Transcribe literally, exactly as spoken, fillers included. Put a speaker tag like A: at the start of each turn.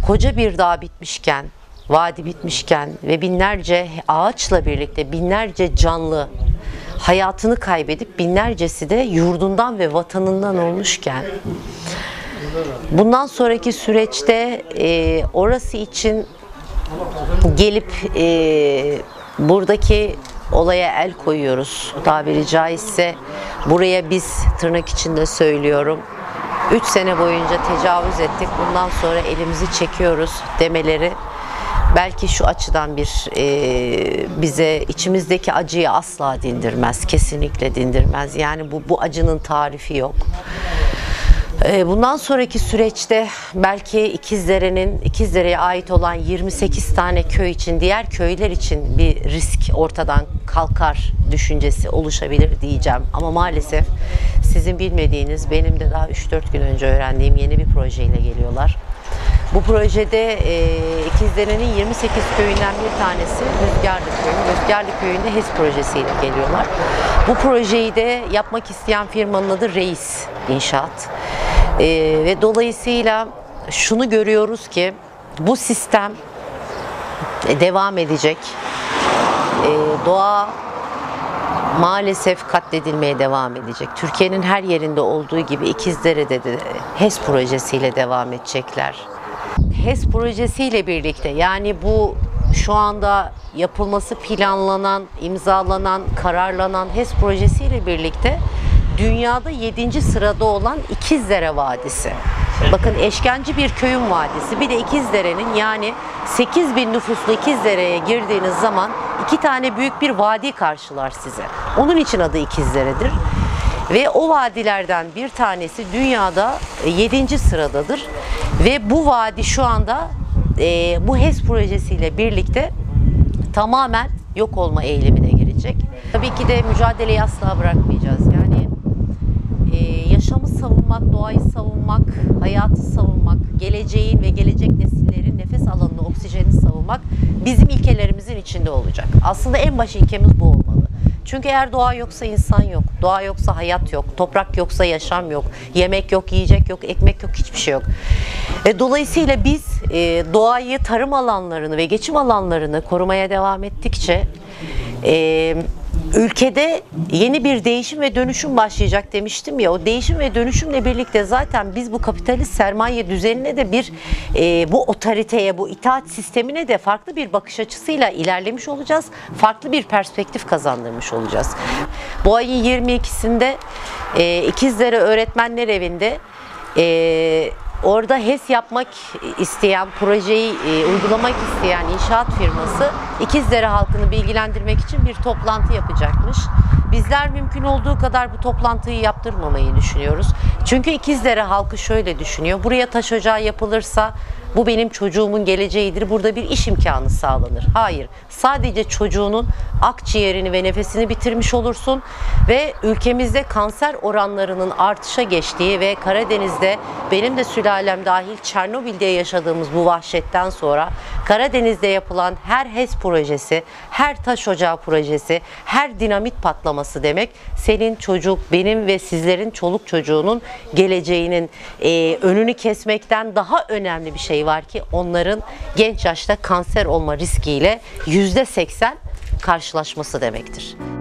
A: koca bir dağ bitmişken, vadi bitmişken ve binlerce ağaçla birlikte binlerce canlı hayatını kaybedip binlercesi de yurdundan ve vatanından olmuşken, bundan sonraki süreçte e, orası için gelip e, buradaki olaya el koyuyoruz. Tabiri caizse buraya biz, tırnak içinde söylüyorum, üç sene boyunca tecavüz ettik, bundan sonra elimizi çekiyoruz demeleri belki şu açıdan bir e, bize içimizdeki acıyı asla dindirmez, kesinlikle dindirmez. Yani bu, bu acının tarifi yok. Bundan sonraki süreçte belki İkizdere'nin, İkizdere'ye ait olan yirmi sekiz tane köy için, diğer köyler için bir risk ortadan kalkar düşüncesi oluşabilir diyeceğim. Ama maalesef sizin bilmediğiniz, benim de daha üç dört gün önce öğrendiğim yeni bir projeyle geliyorlar. Bu projede e, İkizdere'nin yirmi sekiz köyünden bir tanesi Rüzgarlı Köyü. Rüzgarlı Köyü'nde HES projesiyle geliyorlar. Bu projeyi de yapmak isteyen firmanın adı Reis İnşaat. E, ve dolayısıyla şunu görüyoruz ki bu sistem e, devam edecek. E, doğa maalesef katledilmeye devam edecek. Türkiye'nin her yerinde olduğu gibi İkizdere'de de HES projesiyle devam edecekler. HES projesiyle birlikte, yani bu şu anda yapılması planlanan, imzalanan, kararlanan HES projesiyle birlikte dünyada yedinci sırada olan İkizdere Vadisi. Bakın, eşkenci bir köyün vadisi, bir de İkizdere'nin, yani sekiz bin nüfuslu İkizdere'ye girdiğiniz zaman iki tane büyük bir vadi karşılar size. Onun için adı İkizdere'dir. Ve o vadilerden bir tanesi dünyada yedinci sıradadır. Ve bu vadi şu anda e, bu HES projesiyle birlikte tamamen yok olma eğilimine girecek. Tabii ki de mücadeleyi asla bırakmayacağız. Yani e, yaşamı savunmak, doğayı savunmak, hayatı savunmak, geleceğin ve gelecek nesillerin nefes alanını, oksijeni savunmak bizim ilkelerimizin içinde olacak. Aslında en baş ilkemiz bu olmalı. Çünkü eğer doğa yoksa insan yok, doğa yoksa hayat yok, toprak yoksa yaşam yok, yemek yok, yiyecek yok, ekmek yok, hiçbir şey yok. E, dolayısıyla biz e, doğayı, tarım alanlarını ve geçim alanlarını korumaya devam ettikçe e, ülkede yeni bir değişim ve dönüşüm başlayacak demiştim ya. O değişim ve dönüşümle birlikte zaten biz bu kapitalist sermaye düzenine de bir e, bu otoriteye, bu itaat sistemine de farklı bir bakış açısıyla ilerlemiş olacağız. Farklı bir perspektif kazandırmış olacağız. Bu ayın yirmi ikisinde e, İkizdere Öğretmenler Evi'nde e, orada HES yapmak isteyen, projeyi e, uygulamak isteyen inşaat firması İkizdere halkını bilgilendirmek için bir toplantı yapacakmış. Bizler mümkün olduğu kadar bu toplantıyı yaptırmamayı düşünüyoruz. Çünkü İkizdere halkı şöyle düşünüyor: buraya taş ocağı yapılırsa bu benim çocuğumun geleceğidir, burada bir iş imkanı sağlanır. Hayır, sadece çocuğunun akciğerini ve nefesini bitirmiş olursun ve ülkemizde kanser oranlarının artışa geçtiği ve Karadeniz'de, benim de sülalem dahil, Çernobil'de yaşadığımız bu vahşetten sonra Karadeniz'de yapılan her HES projesi, her taş ocağı projesi, her dinamit patlaması demek senin çocuk, benim ve sizlerin çoluk çocuğunun geleceğinin e, önünü kesmekten daha önemli bir şey var ki onların genç yaşta kanser olma riskiyle yüzde seksen karşılaşması demektir.